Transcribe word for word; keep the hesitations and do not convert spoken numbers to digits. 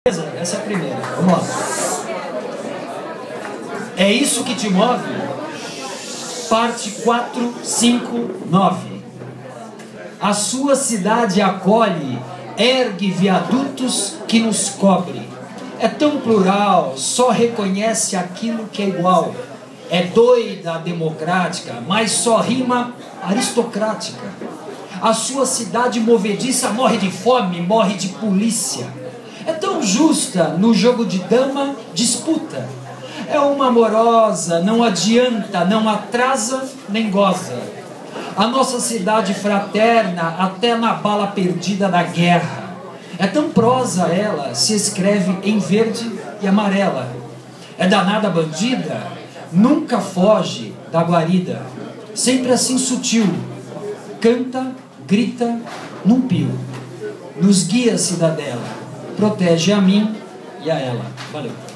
Essa é a primeira. Vamos lá. É isso que te move? Parte quatro, cinco, nove. A sua cidade acolhe, ergue viadutos que nos cobre. É tão plural, só reconhece aquilo que é igual. É doida democrática, mas só rima aristocrática. A sua cidade movediça morre de fome, morre de polícia. É tão justa, no jogo de dama, disputa. É uma amorosa, não adianta, não atrasa, nem goza. A nossa cidade fraterna, até na bala perdida da guerra. É tão prosa ela, se escreve em verde e amarela. É danada bandida, nunca foge da guarida. Sempre assim sutil, canta, grita, num pio. Nos guia, cidadela, protege a mim e a ela. Valeu.